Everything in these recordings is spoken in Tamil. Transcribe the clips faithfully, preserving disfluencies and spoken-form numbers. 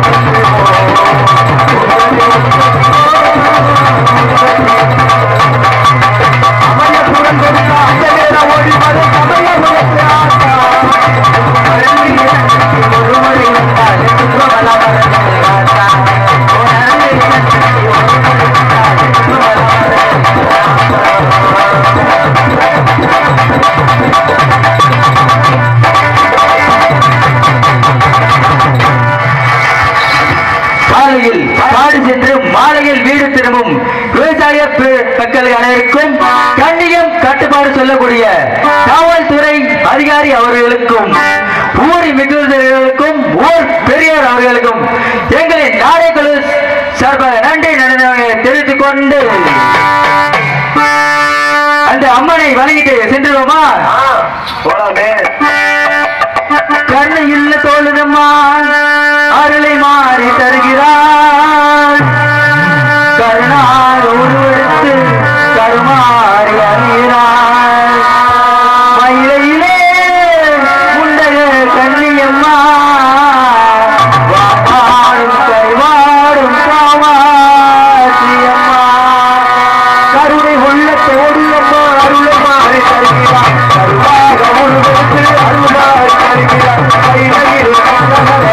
மக்கள் அனைவருக்கும் கண்ணியம் கட்டுப்பாடு சொல்லக்கூடிய காவல்துறை அதிகாரி அவர்களுக்கும் ஊர் மிகுந்தவர்களுக்கும் ஊர் பெரியோர் அவர்களுக்கும் எங்களின் நாளைக்குழு சார்பாக நன்றி நன்றி தெரிவித்துக் கொண்டு அந்த அம்மனை வணங்கிட்டு சென்றுவோமா? கண்ணு இல்ல தோழுதம்மா அருளை மாறி தருகிறார் கருணார் உருவெடுத்து கருமாறி அறிகிறார் மயிலையிலே முண்டக கண்ணியம்மா வாடும் கைவாடும் காமாட்சியம்மா கருணை உள்ள தோடியம்மா அருளை மாறி தருகிறார் கருவாக உருவெடுத்து அருளாய் தருகிறார் மயிலையில்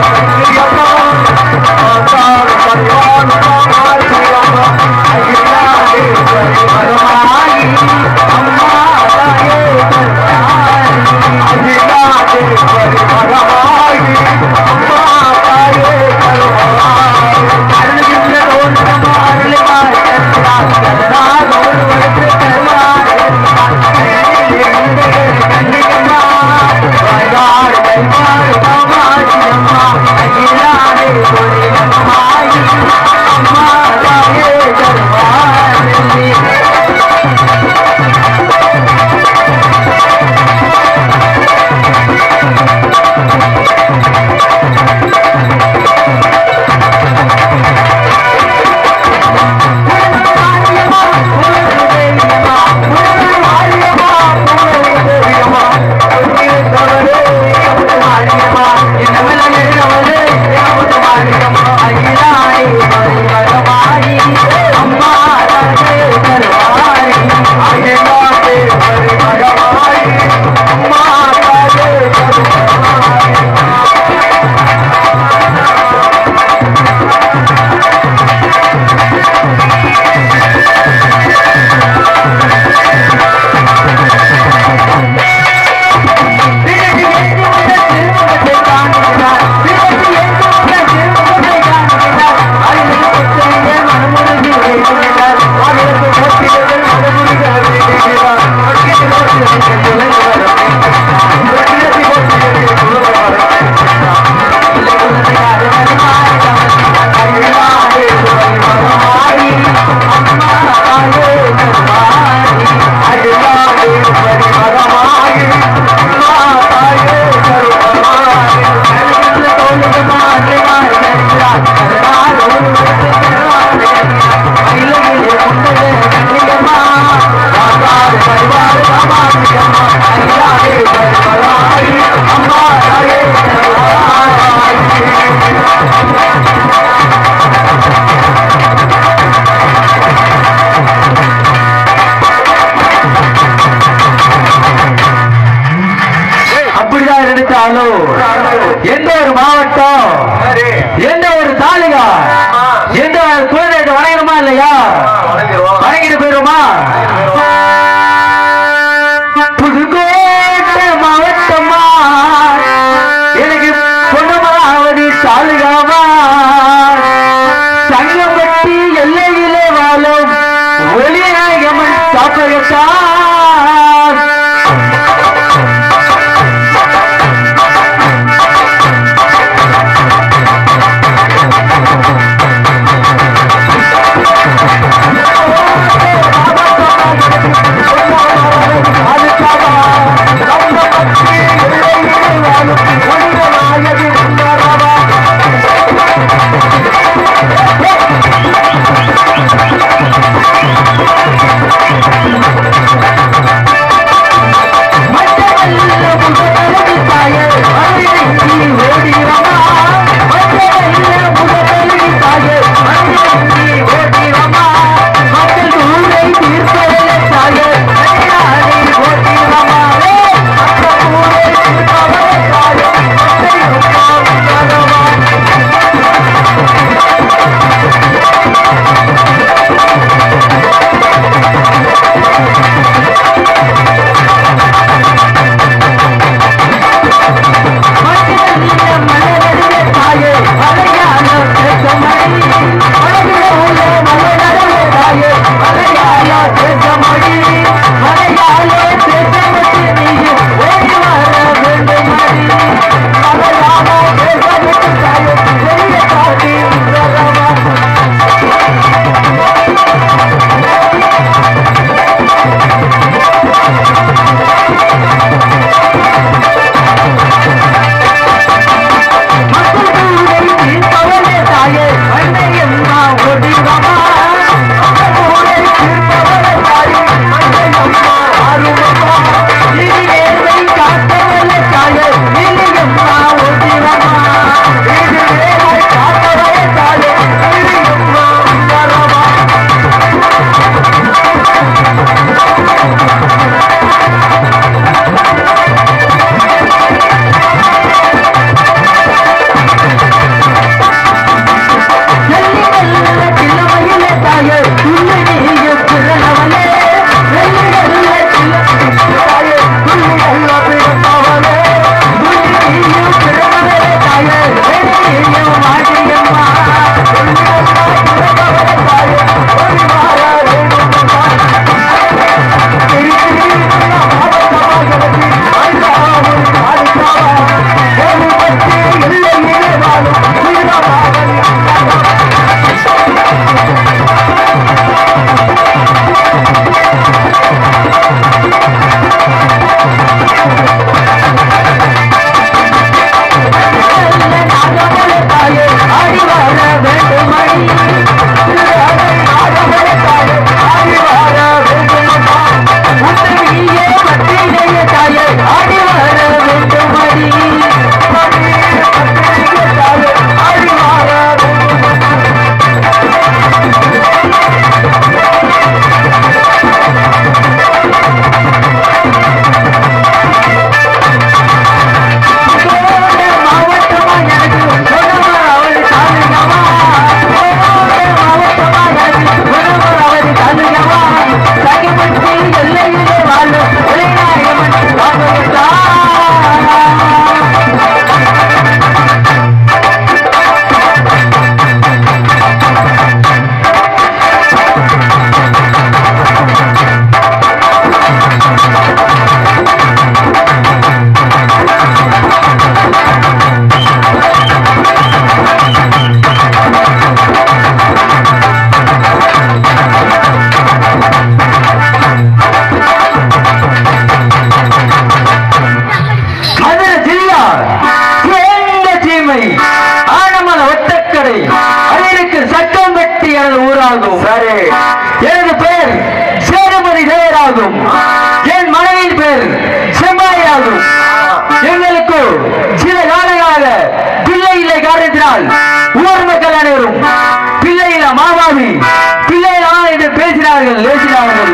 ஊர் மக்கள் அனைவரும் பிள்ளையில மாமாவி பிள்ளைகளா என்று பேசினார்கள் பேசினார்கள்.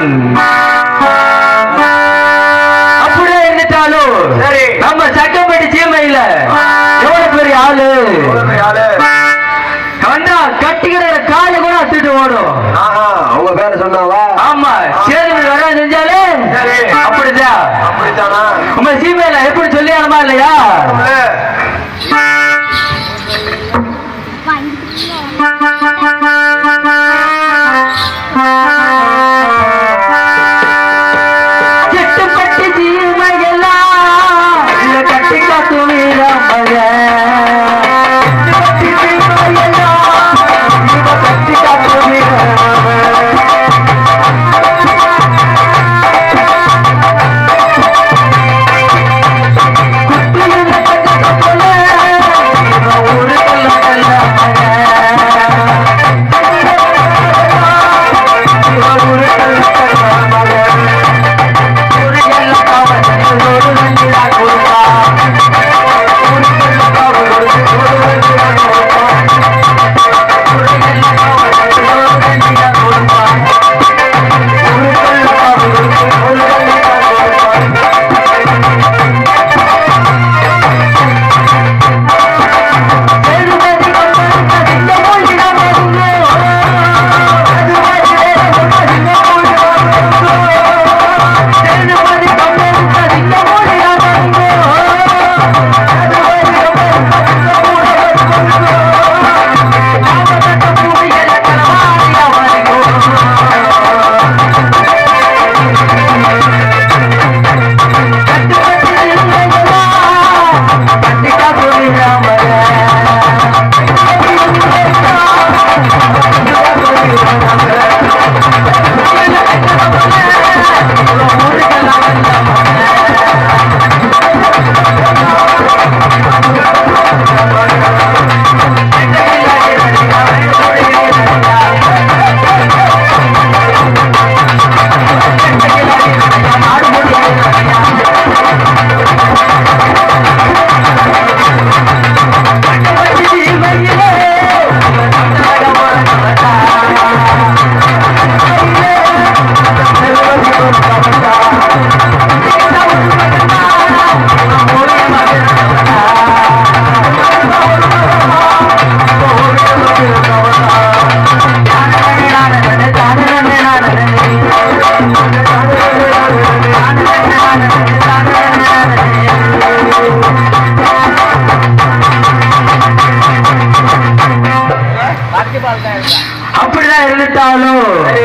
அப்படியே இருந்துட்டாலும் நம்ம சட்டப்படி சீமையில எவ்வளவு பெரிய ஆளு வந்தா கட்டிக்கிற காலை கூட அத்துட்டு ஓடும். அவங்க பேர சொன்னாவா? ஆமா, சேதுபதி வர செஞ்சாலே அப்படிதான். அப்படித்தானா? உங்க சீமையில எப்படி சொல்லி ஆனமா இல்லையா? சிட்டுப்பட்டி சீமையெல்லாம் கட்டி காக்கும் வீரமக கட்டி காக்கும் அப்படிதான் இருந்துட்டாலும்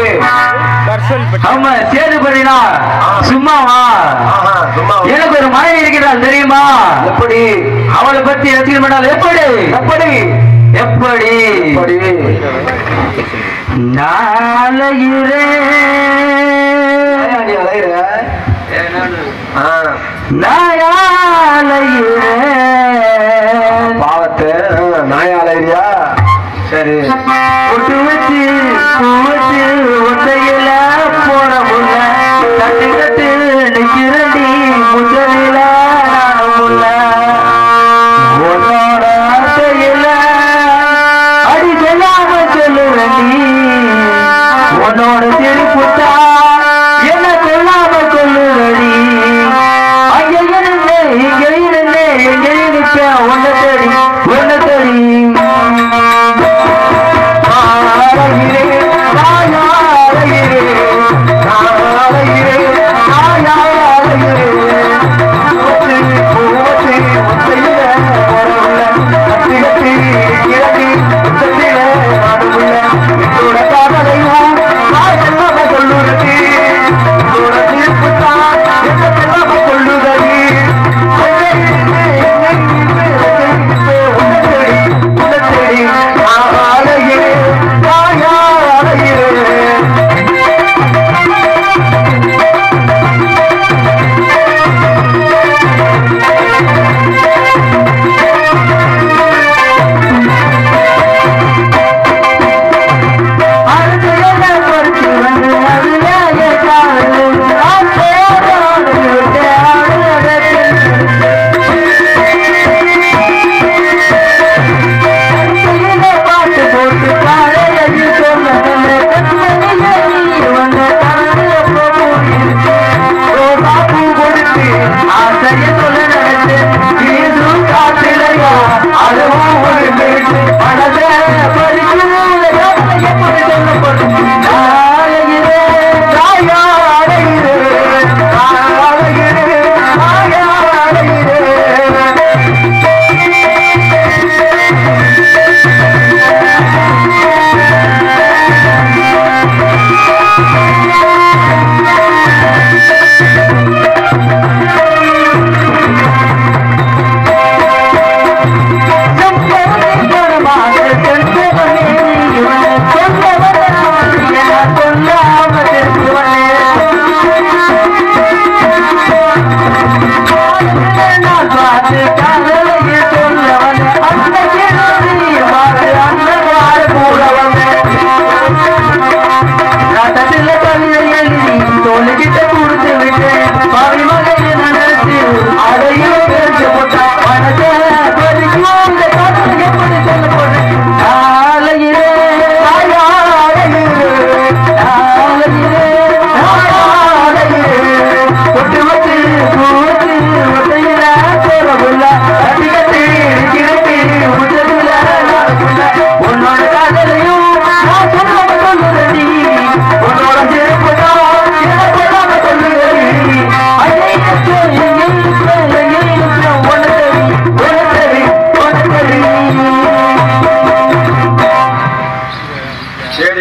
ஆமா சேதுபதினா சும்மாவா? எனக்கு ஒரு மனைவி இருக்கிறாள் தெரியுமா? எப்படி? அவளை பத்தி ரசிகர் பண்ணால் எப்படி எப்படி எப்படி நாளையிலே நாயாலையிலே பாவத்தை நாயாலையா? சரி, ஒட்டு வச்சு பூவச்சு ஒட்டையில போற முல்ல தட்டு கட்டு நிக்கிறடி முச்சலில முல்ல உன்னோட ஆசையில அடி சொல்லாம சொல்லுவண்டி உன்னோட திருப்புத்தா என்ன கொல்லாம கொள்ளுவடி அங்க இருந்தே இங்க இருந்தே எங்க நிற்ப ஒன்ன தேடி ஒன்ன தேடி நாயாலையிலே நாயாலையிலே நாயாலையிலே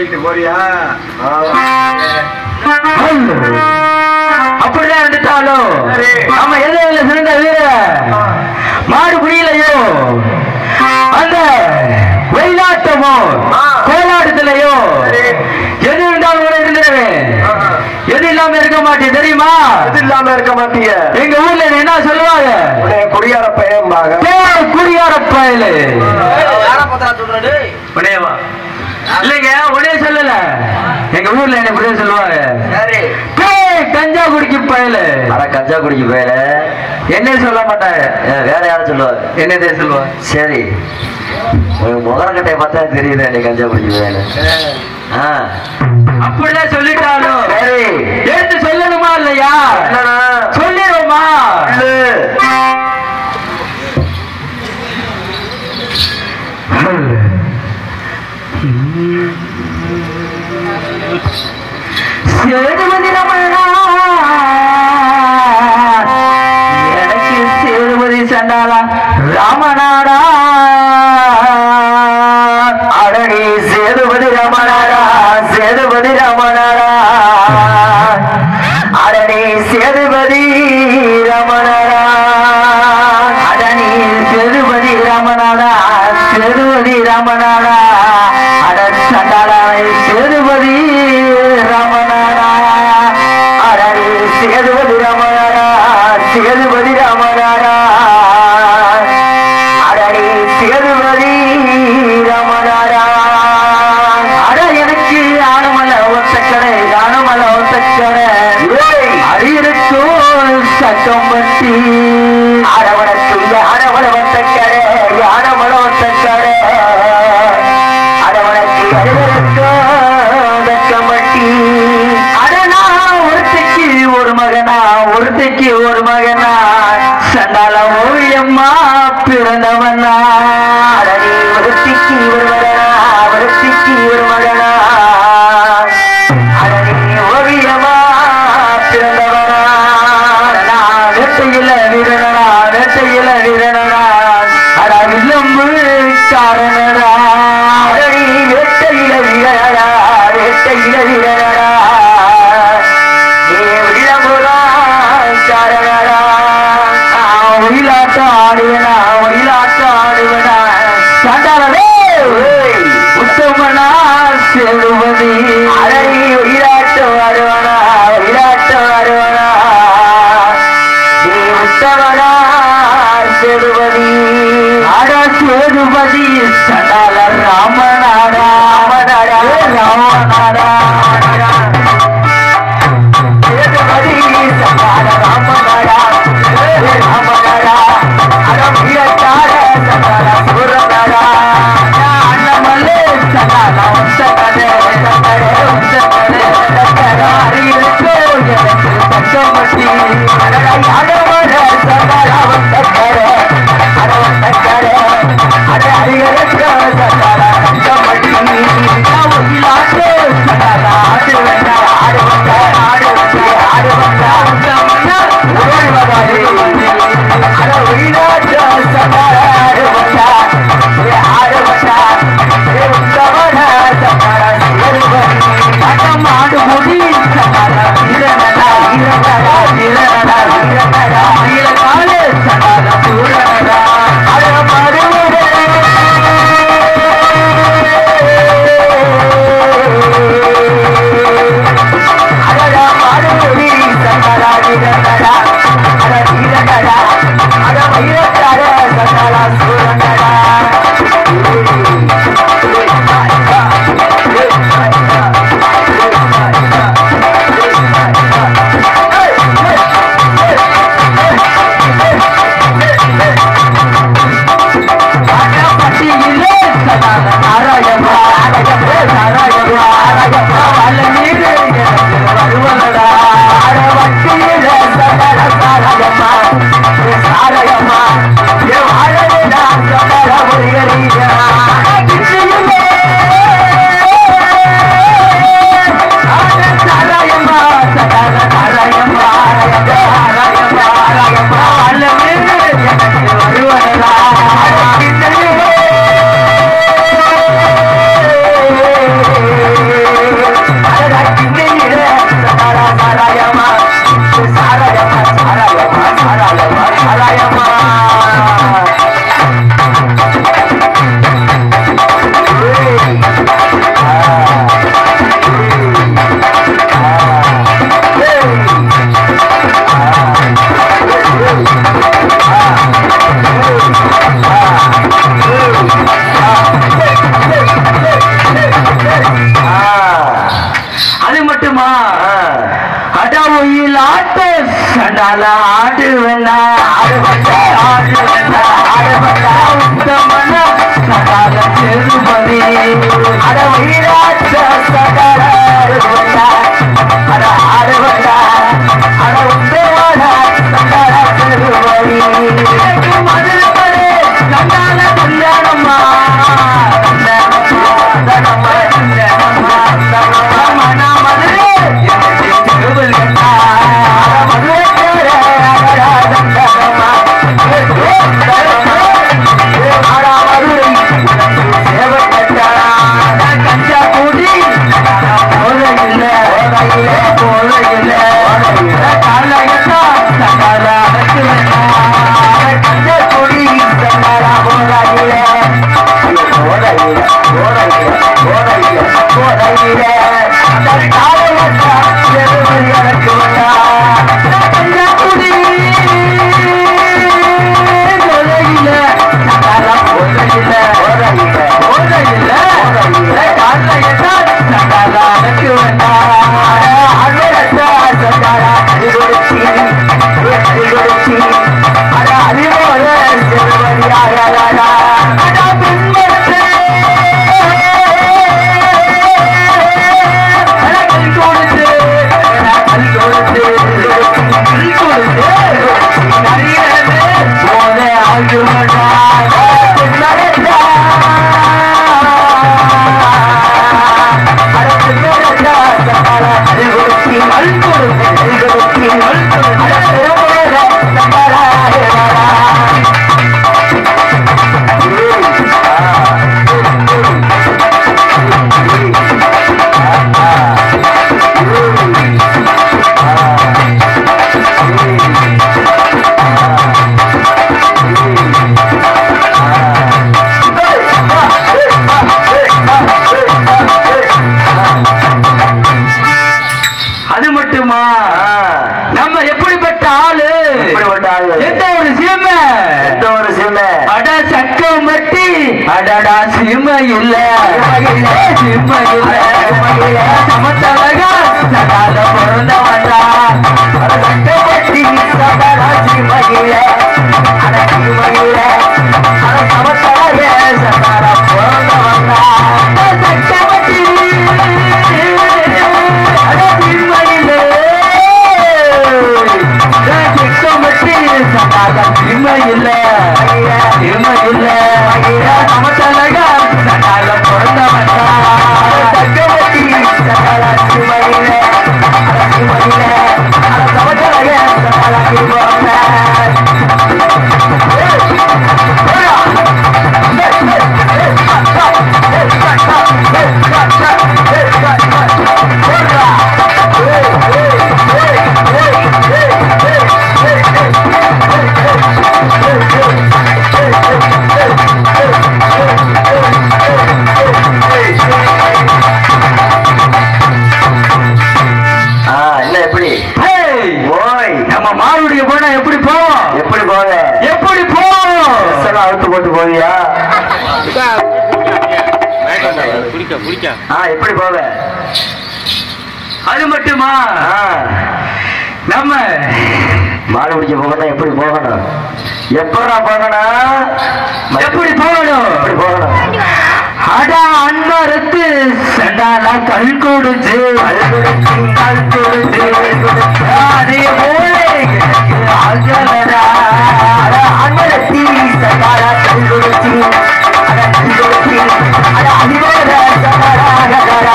தூக்கிட்டு போறியா? அப்படிதான் இருந்துட்டாலும் நம்ம எதிரில சிறந்த வீர மாடு குடியிலையோ அந்த வெயிலாட்டமோ கோலாட்டத்திலையோ எது இருந்தாலும் கூட இருந்துருவேன். எது இல்லாம இருக்க மாட்டேன் தெரியுமா? எது இல்லாம இருக்க மாட்டீங்க. எங்க ஊர்ல என்ன சொல்லுவாங்க? குடியார பையன்பாங்க. குடியார பயலு இல்லைங்க, உடனே சொல்லல. எங்க ஊர்ல என்ன இப்படியே சொல்லுவாங்க, கஞ்சா குடிக்கு பயலு. கஞ்சா குடிக்கு பயல என்ன சொல்ல மாட்டாங்க, வேற யாரும் சொல்லுவாங்க. என்னதே சொல்லுவாங்க. சரி, முதலக்கட்டையை பார்த்தா தெரியுது நீ கஞ்சா குடிக்கு பயல. அப்படிதான் சொல்லிட்டாலும் எடுத்து சொல்லணுமா இல்லையா? சொல்லிடுவோமா? சேதுபதி ரமணா, எனக்கு சேதுபதி சண்டாளா ராமநாடா. அடனி சேதுபதி ரமணாடா, சேதுபதி ரமணாடா, அடனி சேதுபதி ரமணாடா, அடனி சேதுபதி ரமணாடா, சேதுபதி ரமணாடா, அட சண்டாளா சேதுபதி ரமணாடா, அடனி சேதுபதி ரமணாடா, சேதுபதி ரமணாடா, அடனி சேதுபதி ரமணாடா. அட எனக்கு ஆனமல ஒத்தக்கடை, ஆனமல ஒத்தக்கடை அரியருக்கோ சக்கம்பட்டி, அரவணக்கு யானமல ஒத்தக்கடை, யானமல ஒத்தக்கடை அரவணக்கு அரியருக்கோ சக்கம்பட்டி. அடனா ஒருத்தைக்கு ஒரு மகனா, ஒருத்தைக்கு ஒரு மகனா, சண்டால ஓவியம்மா பிறந்தவனா. அடனி ஒருத்திக்கு ஒரு மகனா, ஒருத்திக்கு ஒரு மகனா, அடனி ஓவியமா பிறந்தவனா. வேட்டையில வீரனா, வேட்டையில வீரனா, அட வில்லம்பு காரணடா. அடனி வேட்டையில வீரனா, வேட்டையில வீரனா, நீ வில்லம்புரா காரணடா. ஒயிலாட்டம் ஆடுவனா, ஒயிலாட்டம் ஆடுவனா, சண்டாளவே உத்தமனா சேதுபதி. அடனி ஒயிலாட்டம் ஆடுவனா, ஒயிலாட்டம் ஆடுவனா, நீ உத்தமனா சேதுபதி. அட சேதுபதி சண்டாள ராமநாடா, ராமநாடா, ராமநாடா, சேதுபதி சண்டாள ராமநாடா, ராமநாடா, அட வீரத்தார சண்டாள சூரநாடா, அண்ணமல்லே சண்டாள ஒத்தக்கடை, ஒத்தக்கடை ஆடுவேண்டா ஆடுவேண்டா ஆடுவேண்டா ஆடுவேண்டா உத்தமன சகால திருமதி அட வீராட்ச சகால ஆடுவேண்டா அட ஆடுவேண்டா அட உத்தமன சகால திருமதி மதுரை சண்டால கல்யாணம்மா கல்யாணம்மா கல்யாணம்மா கல்யாணம்மா மதுரை திருவில் கண்டா மதுரை கஞ்சா கூடி போல இல்ல போல இல்ல கால கஞ்சா கூடி போல இல்ல போல இல்ல போல இல்ல போல இல்ல போல இல்ல கால எனக்கு வந்தா கஞ்சா கூடி அடடா சிம்ம இல்ல சிம்ம இல்ல சமத்தலகா சகால பிறந்த வந்தா சட்டப்பட்டி சகால சிம்ம இல்ல அட சிம்ம இல்ல அட சமத்தலக சகால பிறந்த வந்தா சட்டப்பட்டி அட சிம்ம இல்ல சட்டப்பட்டி சகால சிம்ம இல்ல சிம்ம இல்ல சமத்தலகா சகால பிறந்த வந்தா சட்டப்பட்டி சகால சிம்ம இல்ல அட சிம்ம இல்ல அட சமத்தலக சகால சிம்ம மாருடைய போனா எப்படி போவோம் எப்படி போக எப்படி போவோம் அவுத்து போட்டு போவியா எப்படி போக அது மட்டுமா நம்ம மாடு பிடிக்க போகணும் எப்படி போகணும் எப்படா போகணும் எப்படி போகணும் எப்படி போகணும் அடா அன்பருக்கு சண்டாலா கல் கொடுத்து கல் கொடுத்து அதே போல அஞ்சலடா அன்பரத்தி சண்டாலா கல் கொடுத்து அட கல் கொடுத்து அட அதிபர சண்டாலா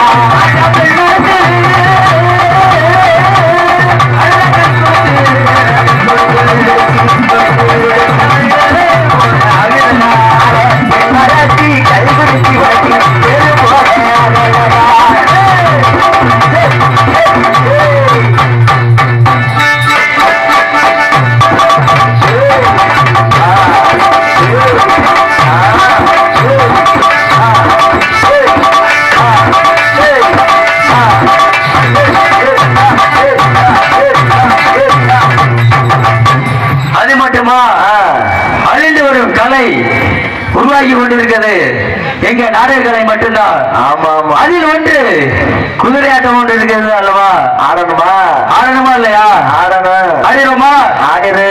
Yeah. மிக நாடகங்களை மட்டும்தான். ஆமா ஆமா. அதில் ஒன்று குதிரையாட்டம் ஒன்று இருக்கிறது அல்லவா? ஆடணுமா? ஆடணுமா இல்லையா? ஆடணும். ஆடிடுமா? ஆடிடு.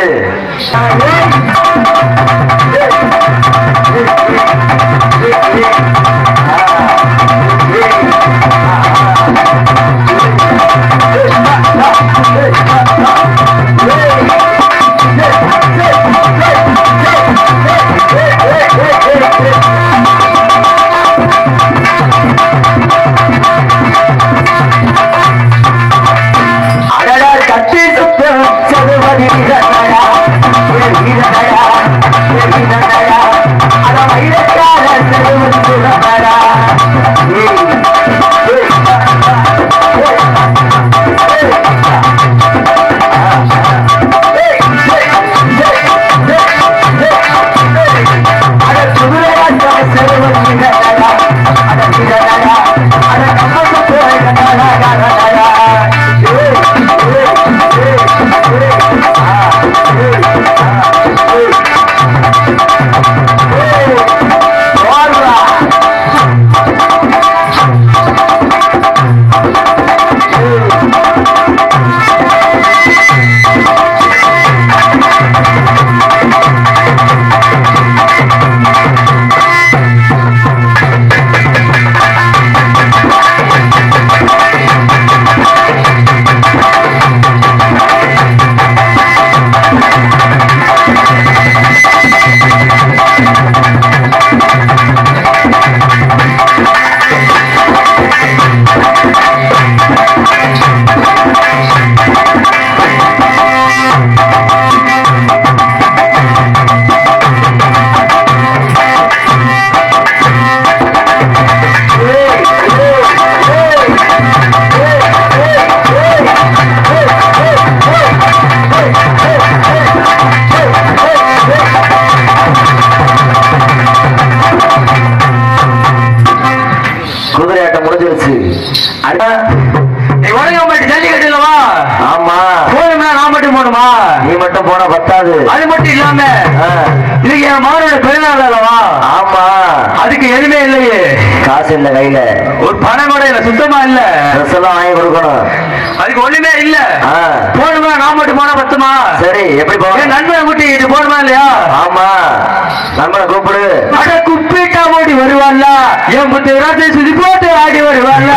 நீ மட்டும் போன பத்தாது. அது மட்டும் இல்லாம இன்னைக்கு என் மகனோட பிறநாள் அல்லவா? ஆமா. அதுக்கு எதுவுமே இல்லையே. காசு இல்ல கையில, ஒரு பணம் கூட இல்ல, சுத்தமா இல்ல. ட்ரெஸ் எல்லாம் வாங்கி கொடுக்கணும், அதுக்கு ஒண்ணுமே இல்ல. போகணுமா? நான் மட்டும் போனா பத்துமா? சரி, எப்படி போக? நண்பனை கூட்டிட்டு போகணுமா இல்லையா? ஆமா, நண்பனை கூப்பிடு. அட குப்பிட்டா ஓடி வருவாள்ல, என் முத்து ராஜை சுதி போட்டு ஆடி வருவாள்ல.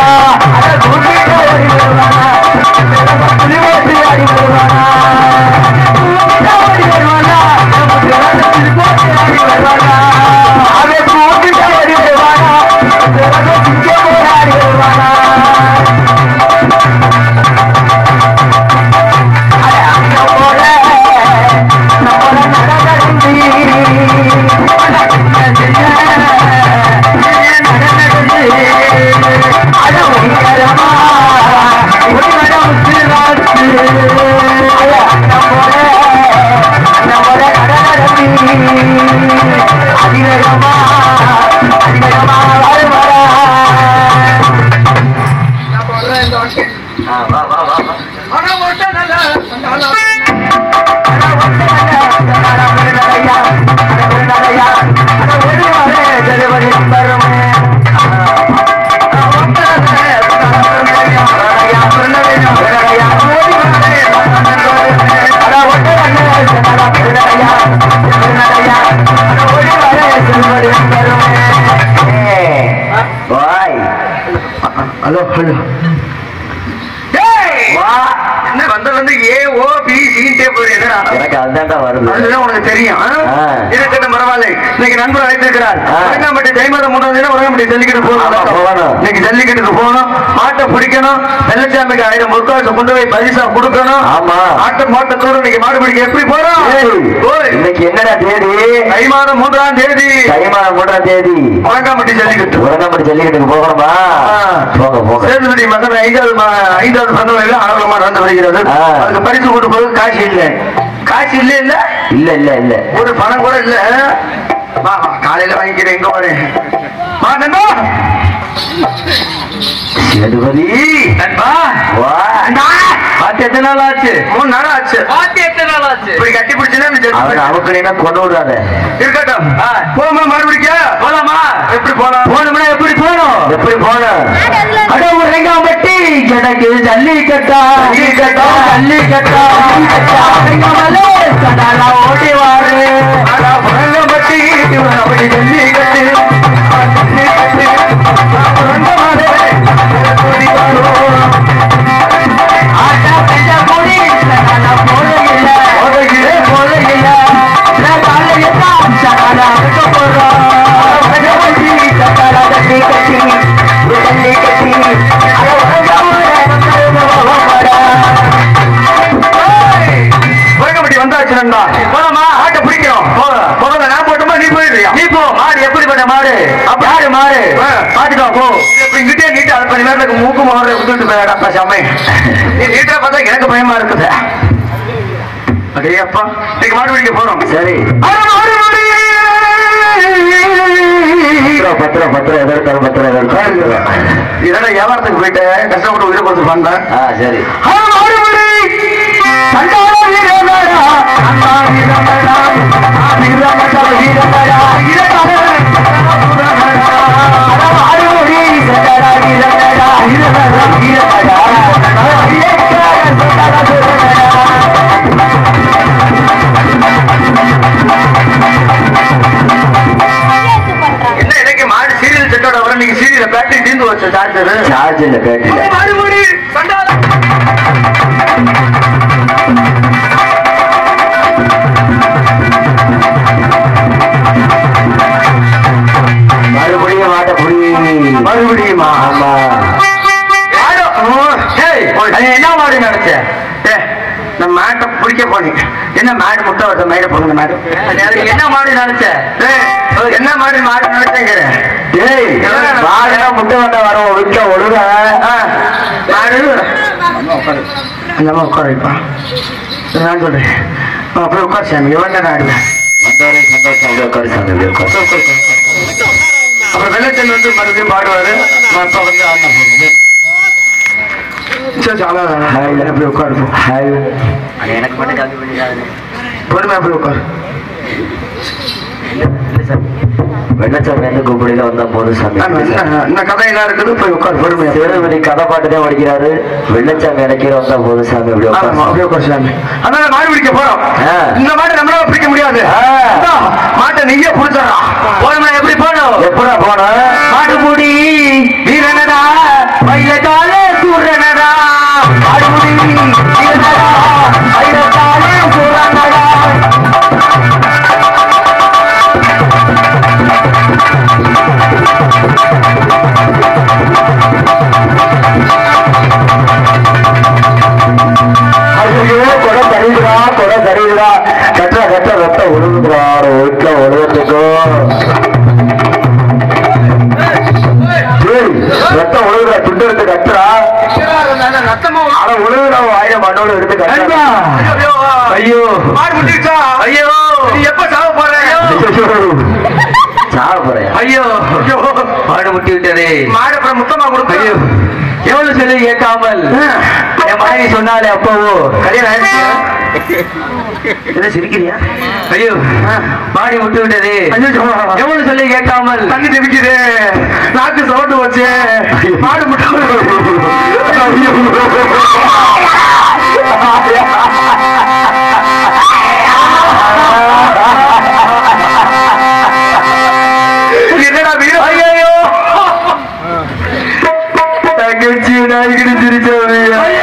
அட குப்பிட்டா ஓடி வருவாளா, சுதி போட்டு ஆடி வருவாளா. குப்பிட்டா ஓடி வருவாளா, என் முத்து ராஜை சுதி போட்டு ஆடி வருவாளா. அவன் குப்பிட்டா ஓடி வருவாளா, முத்து ராஜை சுதி போட்டு ஆடி வருவாளா. ஹலோ ஹலோ, என்ன வந்ததுல இருந்து ஏ ஓ பி சின்ட்டே போகுது. என்னடா எனக்கு அதுதான்டா வருது, அதுதான் உனக்கு தெரியும். இருக்கட்டும், பரவாயில்லை. இன்னைக்கு நண்பர் அழைத்திருக்கிறார். உலகம்பட்டி ஜெயமாதம் மூன்றாம் தேதி உலகம்பட்டி ஜல்லிக்கட்டு போகணும். இன்னைக்கு ஜல்லிக்கட்டுக்கு போகணும், மாட்டை பிடிக்கணும், வெள்ளச்சாமிக்கு ஆயிரம் முற்காசு கொண்டு போய் பரிசா கொடுக்கணும். ஆமா, ஆட்டம் மாட்டத்தோடு இன்னைக்கு மாடு பிடிக்க எப்படி போறோம்? இன்னைக்கு என்னடா தேதி? தை மாதம் மூன்றாம் தேதி. தை மாதம் மூன்றாம் தேதி உலகம்பட்டி ஜல்லிக்கட்டு. உலகம்பட்டி ஜல்லிக்கட்டுக்கு போகணுமா? போக போக சேர்ந்து மகன் ஐந்தாவது ஐந்தாவது பந்தவரையில ஆர்வமா நடந்து வருகிறது. அதுக்கு பரிசு கொடுப்பது காசு இல்ல. காசு இல்ல இல்ல இல்ல இல்ல இல்ல ஒரு பணம் கூட இல்ல. காலையில வாங்கிக்கிறேன். எங்க வரேன் சேதுபதி நண்பா, பாத்தியா எத்தனை நாள் ஆச்சு? மூணு நாள் ஆச்சு. பாத்து எத்தனை நாள் ஆச்சு? இப்படி கட்டி பிடிச்சுன்னா அவனுக்கு கொண்டு விடாத இருக்கட்டும். போமா மறுபடிக்க போலாமா? எப்படி போலாம்? போனோம்னா எப்படி போனோம்? எப்படி போனோம்? கடவுள் ரெங்காம்பட்டி எனக்கு ஜல்லி கட்டா ஜல்லி கட்டா ஜல்லி கட்டா கடலா ஓடி வாரு ரெங்காம்பட்டி அப்படி ஜல்லி கட்டு மூக்கு மாடு எனக்கு பயமா இருக்குது. அடையப்பா மாடு பிடிக்க போறோம். சரி பத்திரம் பத்திரம் எதிர்த்தாலும் பத்திரம் எதிர்த்தாலும் இதெல்லாம் வியாபாரத்துக்கு போயிட்டு கஷ்டப்பட்டு உயிரை கொடுத்து வந்தேன். சரி என்ன எனக்கு மாடு சீரியல் செட்டோட வர நீங்க சீரியல் பேட்டரி தீர்ந்து வச்ச சார்ஜர் சார்ஜ் இல்ல பேட்டரி மறுபடியும் மாட்ட புடி மறுபடியுமா? ஆமா என்ன மாடு நினைச்ச? நம்ம மாட்டை பிடிக்க போனீங்க. என்ன மாடு முட்டை வச்ச மயில போடுங்க மாடு. என்ன மாடு நினைச்ச? என்ன மாடு மாடு நினைச்சேங்கிற? மாடுனா முட்டை வந்த வர வீட்டுல ஒழுங்க மாடு அந்த உட்கார வைப்பான். நான் சொல்றேன் அப்படியே உட்கார் சாமி. எவ்வளோ நாடு சந்தோஷம் உட்காரு சாமி. அப்புறம் வெள்ளத்தில் வந்து மறுபடியும் பாடுவாரு. அப்பா வந்து ஆனா எப்படி உட்காருப்போம். எனக்கு மட்டும் கல்வி பண்ணிக்காது பொறுமை எப்படி உட்காரு. வெள்ளச்சாமி வந்து கூப்பிடியில வந்தா போதும் சாமி. இந்த கதையெல்லாம் இருக்குது போய் உட்காரு பொறுமை. சேதுபதி கதை பாட்டு தான் படிக்கிறாரு. வெள்ளச்சாமி இறக்கிற வந்தா போதும் சாமி. அப்படி அப்படியே உட்காரு சாமி. அதனால மாடு பிடிக்க போறோம். இந்த மாடு நம்மளால பிடிக்க முடியாது. மாட்டை நீயே பிடிச்சிடலாம். போனோம்னா எப்படி போனோம்? எப்படா போனோம்? மாட்டு முடி வீரனடா மயில கால சூரனடா மாடு முடி வீரனடா மயில கால சூரனடா. கொடை தருகிறா கொடை தருகிறா கட்ட கட்ட வெட்ட ஒழுங்குறாரு வீட்டுல ஒழுங்கத்துக்கும் ரத்த ஒழுங்குற துண்டு எடுத்து கட்டுறா. ஆனா ஒழுங்குற ஆயிரம் மண்ணோடு எடுத்து கட்டுறா. ஐயோ ஐயோ எப்ப சாவ போறேன்? சாவ போறேன். ஐயோ மாடு முட்டி விட்டதே. மாடு அப்புறம் முத்தமா கொடுக்க. ஐயோ எவ்வளவு சொல்லி கேட்காமல் என் மனைவி சொன்னாலே அப்பவோ கல்யாணம் ஆயிடுச்சு. என்ன சிரிக்கிறியா? ஐயோ மாடி முட்டு விட்டது. எவ்வளவு சொல்லி கேட்காமல் தண்ணி தெவிக்குது. நாக்கு சோட்டு வச்சு மாடு முட்டு. என்னடா வீர? ஐயோ தங்கச்சி நாய் கிடைச்சிருச்சாமியா.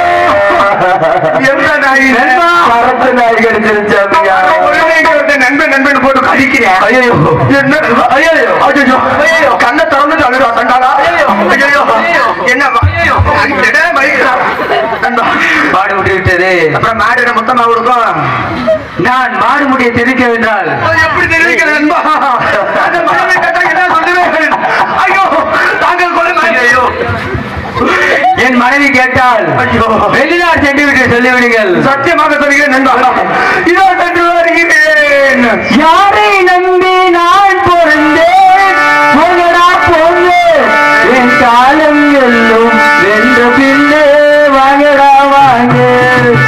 எந்த நாய்? பரத்து நாய் கிடைச்சிருச்சாமியா. நண்பன் நண்பன் போட்டு கடிக்கிறேன். ஐயோ என்ன? ஐயோ ஐயோ ஐயோ கண்ணை திறந்துட்டு அழுடா தண்டாளா. ஐயோ என்ன மாடு முடி விட்டது. அப்புறம் மாடு மொத்தமா கொடுக்கும். நான் மாடு முடியை தெரிவிக்க வென்றால் எப்படி தெரிவிக்கிறது நண்பா? என்ன சொல்லுவேன்? ஐயோ தாங்கள் கொள்ளுங்க. ஐயோ என் மனைவி கேட்டால் வெளிநாடு சென்று விட்டு சொல்லிவிடுங்கள். சத்தியமாக சொல்கிறேன் நண்பா. இதோ சென்று வருகிறேன். யாரை நம்பி நான் பிறந்தேன்? போகடா போங்க என் காலம் எல்லும் வென்ற பின்னே வாங்கடா வாங்க.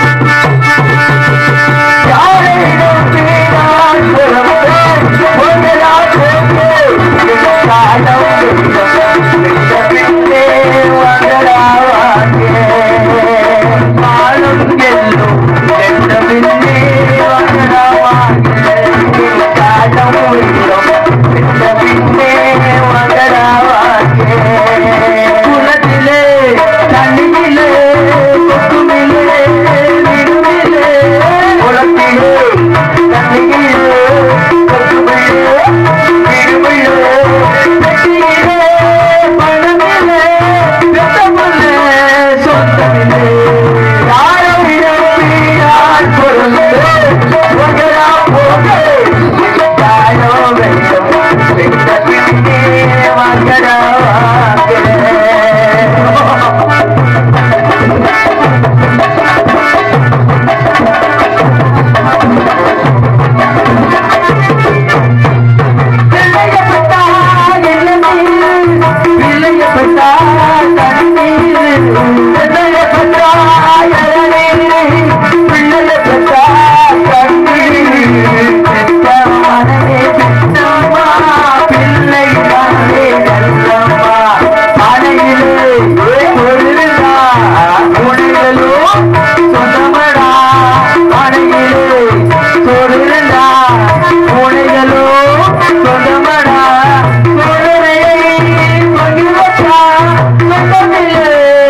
பெற்றா கண்ணீர் பிள்ளைய பெற்றா இளநீர் பிள்ளைய பெற்றா கண்ணீர் பெற்ற மனமே பெற்றம்மா பிள்ளை தானே நல்லம்மா மனையிலே பொருளா உடைகளும் சொந்தமடா மனையிலே பொருளா உடைகளும் சொந்தமடா பொருளையை கொண்டு வச்சா சொந்தமில்லை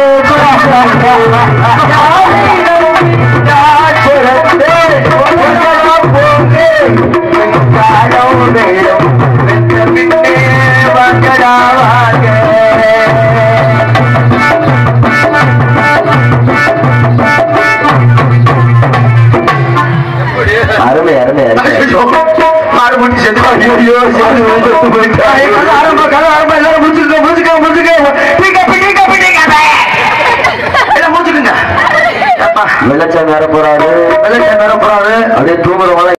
அருமை அருமை மாடு முடி செஞ்சு ஆரம்ப கதை ஆரம்ப எல்லாரும் முடிச்சுக்க முடிச்சுக்க முடிச்சுக்க வெள்ளச்சாமி வர போறாரு வெள்ளச்சாமி வர போறாரு அப்படியே தூங்குறவங்க